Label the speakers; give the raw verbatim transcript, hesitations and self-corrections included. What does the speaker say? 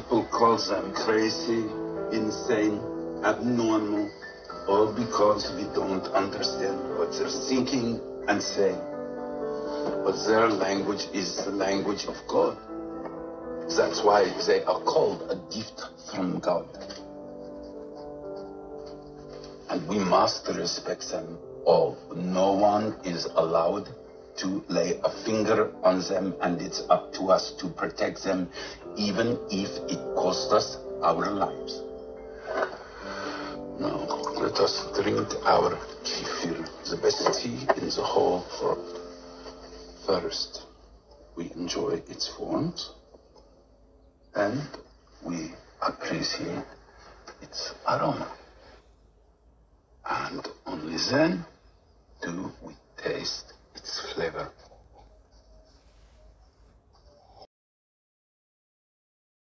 Speaker 1: people call them crazy, insane, abnormal, all because we don't understand what they're thinking and saying. But their language is the language of God. That's why they are called a gift from God. And we must respect them all. No one is allowed to lay a finger on them, and it's up to us to protect them, even if it costs us our lives. Now, let us drink our kefir, the best tea in the whole world. First, we enjoy its warmth, and we appreciate its aroma. And only then do we taste its flavor.